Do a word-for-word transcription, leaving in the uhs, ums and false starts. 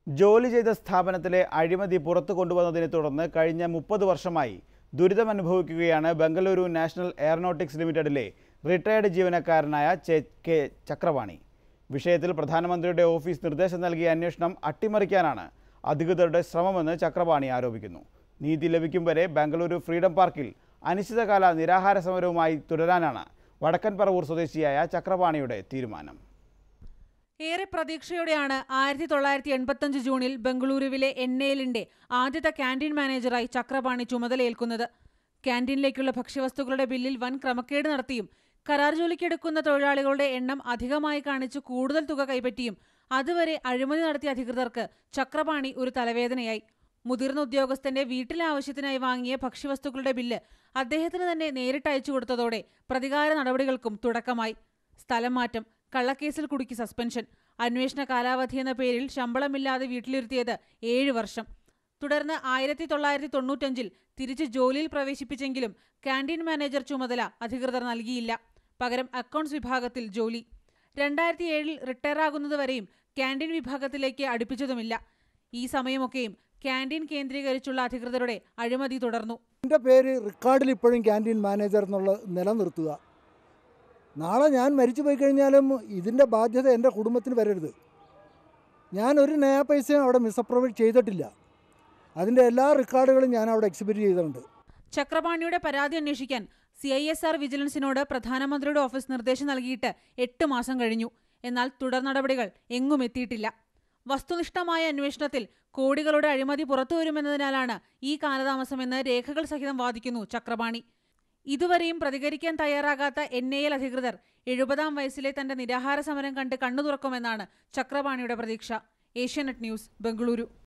ജോലി ചെയ്ത സ്ഥാപനത്തിലെ അഴിമതി പുറത്തു കൊണ്ടുവന്നതിനെ തുടർന്ന് കഴിഞ്ഞ മുപ്പത് വർഷമായി ദുരിതമനുഭവിക്കുകയാണ് ബംഗളൂരു നാഷണൽ എയറോനോട്ടിക്സ് ലിമിറ്റഡിലെ റിട്ടയർഡ് ജീവനക്കാരനായ കെ ചക്രപാണി. വിഷയത്തിൽ പ്രധാനമന്ത്രിയുടെ ഓഫീസ് നിർദ്ദേശം നൽകിയ അന്വേഷണം അട്ടിമറിക്കാനാണ് അധികൃതരുടെ ശ്രമമെന്ന് ചക്രപാണി ആരോപിക്കുന്നു. നീതി ലഭിക്കും വരെ ബംഗളൂരു ഫ്രീഡം പാർക്കിൽ അനിശ്ചിതകാല നിരാഹാര സമരവുമായി തുടരാനാണ് വടക്കൻ പറവൂർ സ്വദേശിയായ ചക്രപാണിയുടെ തീരുമാനം. ഏറെ പ്രതീക്ഷയോടെയാണ് ആയിരത്തി തൊള്ളായിരത്തി എൺപത്തഞ്ച് ജൂണിൽ ബംഗളൂരുവിലെ എൻ എല്ലിന്റെ ആദ്യത്തെ ക്യാൻറ്റീൻ മാനേജറായി ചക്രപാണി ചുമതലയേൽക്കുന്നത്. ക്യാൻറ്റീനിലേക്കുള്ള ഭക്ഷ്യവസ്തുക്കളുടെ ബില്ലിൽ വൻ ക്രമക്കേട് നടത്തിയും കരാർ ജോലിക്കെടുക്കുന്ന തൊഴിലാളികളുടെ എണ്ണം അധികമായി കാണിച്ചു കൂടുതൽ തുക കൈപ്പറ്റിയും അതുവരെ അഴിമതി നടത്തിയ അധികൃതർക്ക് ചക്രപാണി ഒരു തലവേദനയായി. മുതിർന്ന ഉദ്യോഗസ്ഥന്റെ വീട്ടിലെ ആവശ്യത്തിനായി വാങ്ങിയ ഭക്ഷ്യവസ്തുക്കളുടെ ബില്ല് അദ്ദേഹത്തിന് തന്നെ നേരിട്ട് അയച്ചു കൊടുത്തതോടെ പ്രതികാര നടപടികൾക്കും തുടക്കമായി. സ്ഥലം മാറ്റം, കള്ളക്കേസിൽ കുടുക്കി സസ്പെൻഷൻ, അന്വേഷണ കാലാവധി എന്ന പേരിൽ ശമ്പളമില്ലാതെ വീട്ടിലിരുത്തിയത് ഏഴ് വർഷം. തുടർന്ന് ആയിരത്തി തൊള്ളായിരത്തി തൊണ്ണൂറ്റഞ്ചിൽ തിരിച്ച് ജോലിയിൽ പ്രവേശിപ്പിച്ചെങ്കിലും ക്യാൻറ്റീൻ മാനേജർ ചുമതല അധികൃതർ നൽകിയില്ല. പകരം അക്കൗണ്ട്സ് വിഭാഗത്തിൽ ജോലി. രണ്ടായിരത്തി ഏഴിൽ റിട്ടയറാകുന്നതുവരെയും ക്യാൻറ്റീൻ വിഭാഗത്തിലേക്ക് അടുപ്പിച്ചതുമില്ല. ഈ സമയമൊക്കെയും ക്യാൻറ്റീൻ കേന്ദ്രീകരിച്ചുള്ള അധികൃതരുടെ അഴിമതി തുടർന്നു. എൻ്റെ പേര് റെക്കോർഡിൽ ഇപ്പോഴും ക്യാൻറ്റീൻ മാനേജർ എന്നുള്ള നിലനിർത്തുക. നാളെ ഞാൻ മരിച്ചു പോയി കഴിഞ്ഞാലും ഇതിൻ്റെ ബാധ്യത എൻ്റെ കുടുംബത്തിന് വരരുത്. ഞാൻ ഒരു നയ പൈസയും അവിടെ മിസ്അപ്രൂവ് ചെയ്തിട്ടില്ല. അതിൻ്റെ എല്ലാ റെക്കോർഡുകളും ഞാൻ അവിടെ എക്സിബിറ്റ് ചെയ്തിട്ടുണ്ട്. ചക്രപാണിയുടെ പരാതി അന്വേഷിക്കാൻ സി ഐ എസ് ആർ വിജിലൻസിനോട് പ്രധാനമന്ത്രിയുടെ ഓഫീസ് നിർദ്ദേശം നൽകിയിട്ട് എട്ട് മാസം കഴിഞ്ഞു. എന്നാൽ തുടർ നടപടികൾ എങ്ങും എത്തിയിട്ടില്ല. വസ്തുനിഷ്ഠമായ അന്വേഷണത്തിൽ കോടികളുടെ അഴിമതി പുറത്തുവരുമെന്നതിനാലാണ് ഈ കാലതാമസമെന്ന് രേഖകൾ സഹിതം വാദിക്കുന്നു ചക്രപാണി. ഇതുവരെയും പ്രതികരിക്കാൻ തയ്യാറാകാത്ത എൻ എ എൽ അധികൃതർ എഴുപതാം വയസ്സിലെ തന്റെ നിരാഹാര സമരം കണ്ട് കണ്ണു തുറക്കുമെന്നാണ് ചക്രപാണിയുടെ പ്രതീക്ഷ. Asianet news, Bengaluru.